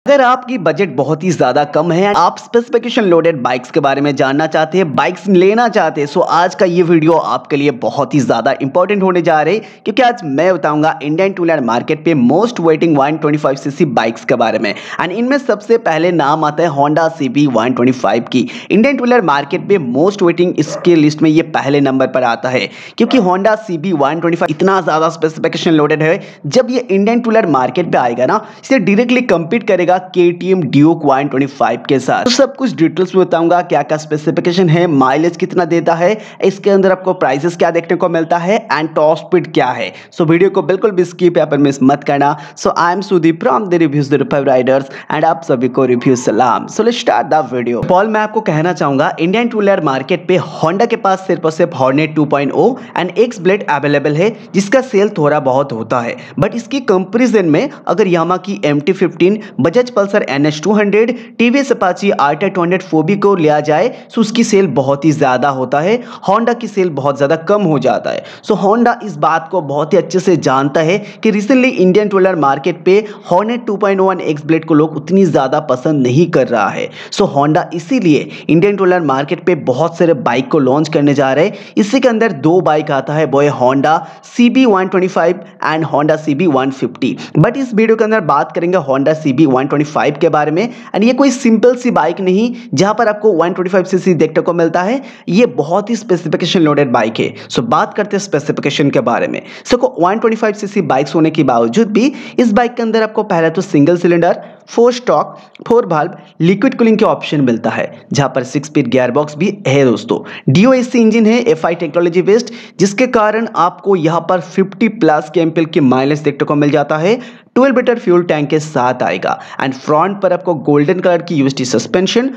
अगर आपकी बजट बहुत ही ज्यादा कम है, आप स्पेसिफिकेशन लोडेड बाइक्स के बारे में जानना चाहते हैं, बाइक्स लेना चाहते हैं, सो आज का ये वीडियो आपके लिए बहुत ही ज्यादा इंपॉर्टेंट होने जा रहे हैं क्योंकि आज मैं बताऊंगा इंडियन टू व्हीलर मार्केट पे मोस्ट वेटिंग 125cc बाइक्स के बारे में। एंड इनमें सबसे पहले नाम आता है होंडा CB 125 की। इंडियन टू व्हीलर मार्केट पे मोस्ट वेटिंग इसके लिस्ट में ये पहले नंबर पर आता है क्योंकि होंडा CB 125 इतना ज्यादा स्पेसिफिकेशन लोडेड है। जब ये इंडियन टू व्हीलर मार्केट पे आएगा ना, इसे डायरेक्टली कंपीट करेगा KTM ड्यूक 125 के साथ। तो सब कुछ डिटेल्स में बताऊंगा, क्या क्या स्पेसिफिकेशन है, माइलेज कितना देता है, इसके अंदर आपको प्राइसेस क्या देखने को मिलता है एंड टॉप स्पीड क्या है। सो वीडियो को बिल्कुल भी स्किप या पर मिस मत करना। So I am Sudeep from the reviews the review riders and आप सभी को रिव्यू सलाम। So let's start the video. पॉल मैं आपको कहना चाहूंगा इंडियन टू व्हीलर मार्केट पे होंडा के पास सिर्फ और सिर्फ Hornet 2.0 and X blade available है जिसका सेल थोड़ा बहुत होता है, बट इसकी कंपैरिजन में अगर यामा की MT-15, Bajaj Pulsar NS200, TVS Apache R-Type 200 फोबी को लिया जाए तो उसकी सेल बहुत ही ज्यादा होता है, होंडा की सेल बहुत ज्यादा कम हो जाता है। सो होंडा इस बात को बहुत ही अच्छे से जानता है कि recently Indian two wheeler market पे हॉर्नेट 2.0 एंड एक्स ब्लेड को लोग उतनी ज्यादा पसंद नहीं कर रहा है। सो होंडा इसीलिए इंडियन टू व्हीलर मार्केट पे बहुत सारे बाइक को लॉन्च करने जा रहे हैं। इसी के अंदर दो बाइक आता है, वो है Honda CB 125 and Honda CB 150। But इस वीडियो के अंदर बात करेंगे होंडा CB 125 के बारे में। एंड ये कोई सिंपल सी बाइक नहीं जहां पर आपको 125cc देखने को मिलता है, ये बहुत ही स्पेसिफिकेशन लोडेड बाइक है। सो बात करते हैं स्पेसिफिकेशन के बारे में। सो 125cc बाइक्स होने के बावजूद भी इस बाइक के अंदर आपको पहले तो single cylinder 4 stroke 4 valve liquid cooling के ऑप्शन मिलता है, जहां पर 6 स्पीड गियर बॉक्स भी है दोस्तों। DOAC इंजन है FI टेक्नोलॉजी बेस्ड, जिसके कारण आपको यहां पर 50+ kmpl की माइलेज देखने को मिल जाता है। 12 लीटर फ्यूल टैंक के साथ आएगा एंड फ्रंट पर आपको गोल्डन कलर की UST सस्पेंशन,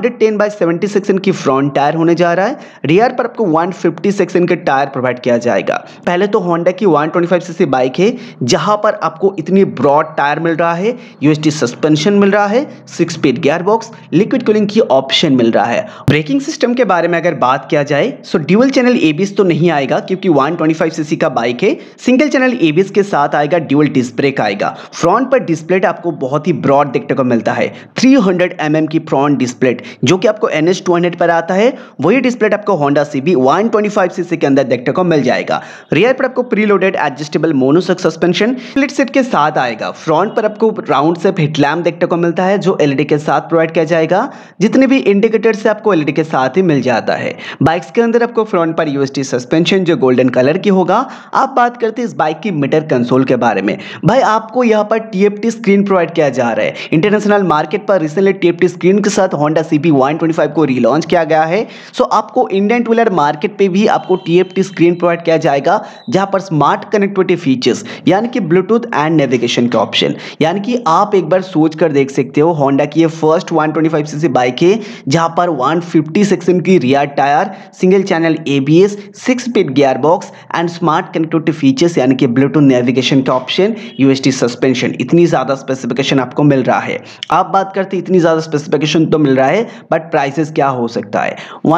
110/70 सेक्शन की फ्रंट टायर होने जा रहा है। रियर पर आपको 150 सेक्शन के टायर प्रोवाइड किया जाएगा। पहले तो होंडा की 125cc बाइक है जहां पर आपको इतनी ब्रॉड टायर मिल रहा है, UST सस्पेंशन मिल रहा है, 6 speed gear box, liquid cooling की ऑप्शन मिल रहा है। ब्रेकिंग सिस्टम के बारे में अगर बात किया जाए तो ड्यूअल चैनल ABS तो नहीं आएगा क्योंकि 125cc का बाइक है। सिंगल चैनल ABS के साथ आएगा, ड्यूअल डिस्क ब्रेक आएगा। फ्रंट पर डिस्प्ले आपको बहुत ही ब्रॉड देखने को मिलता है, 300 mm की फ्रंट डिस्प्ले जो कि आपको NS200 पर आता है, वही डिस्प्ले आपको होंडा CB 125cc के अंदर देखने को मिल जाएगा। रियर पर आपको preloaded adjustable monoshock suspension split seat के साथ आएगा। फ्रंट पर आपको राउंड शेप हेडलैम्प देखने को मिलता है जो LED के साथ प्रोवाइड किया जाएगा। जितने भी इंडिकेटर से आपको LED के साथ ही मिल जाता है। बाइक्स के अंदर आपको फ्रंट पर UST सस्पेंशन जो गोल्डन कलर की होगा। आप बात करते हैं इस बाइक की मीटर कंसोल के बारे में। भाई आपको यहाँ पर TFT स्क्रीन प्रोवाइड किया जा रहा है। इंटरनेशनल मार्केट पर रिसेंटली TFT स्क्रीन के साथ होंडा CB 125 को रीलॉन्च किया गया है। सो आपको इंडियन टू व्हीलर मार्केट पे भी आपको TFT स्क्रीन प्रोवाइड किया जाएगा, जहां पर स्मार्ट कनेक्टिविटी फीचर्स यानी कि ब्लूटूथ एंड नेविगेशन के ऑप्शन, यानी कि आप एक बार सोच कर देख सकते हो होंडा की ये फर्स्ट 125cc बाइक है जहां पर 150 सेक्शन की rear tyre, single channel ABS, 6 speed gear box and smart connectivity features यानी कि ब्लूटूथ नेविगेशन के ऑप्शन, UST सस्पेंशन, इतनी ज्यादा स्पेसिफिकेशन आपको मिल रहा है। आप बात करते इतनी ज्यादा स्पेसिफिकेशन तो मिल रहा है, बट प्राइसेस क्या हो सकता है?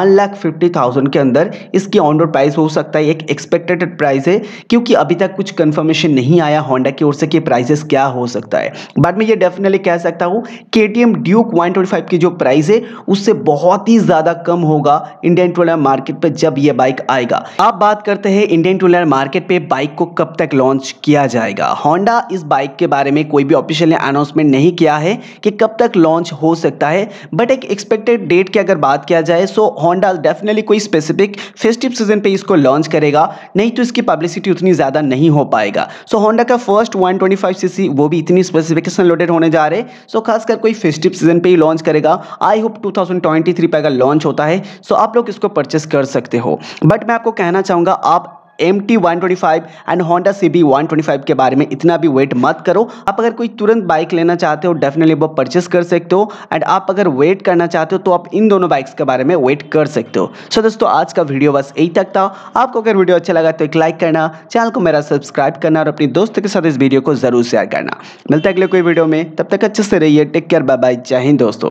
1,50,000 के अंदर इसकी ऑन रोड प्राइस हो सकता है, एक एक्सपेक्टेड प्राइस है क्योंकि अभी तक कुछ कंफर्मेशन नहीं आया होंडा की ओर से कि प्राइसेस क्या हो सकता है। बट मैं ये डेफिनेटली कह सकता हूं KTM ड्यूक 125 की जो प्राइस है उससे बहुत ही ज्यादा कम होगा इंडियन टू व्हीलर मार्केट पे जब ये बाइक आएगा। आप बात करते हैं इंडियन टू व्हीलर मार्केट पे बाइक को कब तक लॉन्च किया जाएगा। होंडा इस बाइक के बारे में कोई भी ऑफिशियली अनाउंसमेंट नहीं किया है कि कब तक लॉन्च हो सकता है, बट एक एक्सपेक्टेड डेट की अगर बात किया जाए सो होंडा डेफिनेटली कोई स्पेसिफिक फेस्टिव सीजन पे इसको लॉन्च करेगा, नहीं तो इसकी पब्लिसिटी उतनी ज्यादा नहीं हो पाएगा। सो होंडा का फर्स्ट 125cc वो भी इतनी स्पेसिफिकेशन लोडेड होने जा रहे, सो खासकर कोई फेस्टिव सीजन पे ही लॉन्च करेगा। आई होप 2023 पे अगर लॉन्च होता है सो आप लोग इसको परचेस कर सकते हो। बट मैं आपको कहना चाहूंगा आप MT 125 एंड होंडा CB 125 के बारे में इतना भी वेट मत करो। आप अगर कोई तुरंत बाइक लेना चाहते हो डेफिनेटली वो परचेस कर सकते हो, एंड आप अगर वेट करना चाहते हो तो आप इन दोनों बाइक्स के बारे में वेट कर सकते हो। सो दोस्तों आज का वीडियो बस यही तक था। आपको अगर वीडियो अच्छा लगा तो एक लाइक करना, चैनल को मेरा सब्सक्राइब करना और अपनी दोस्तों के साथ इस वीडियो को जरूर शेयर करना। मिलता है अगले कोई वीडियो में, तब तक अच्छे से रहिए। टेक केयर, बाय बाय, जय हिंद दोस्तों।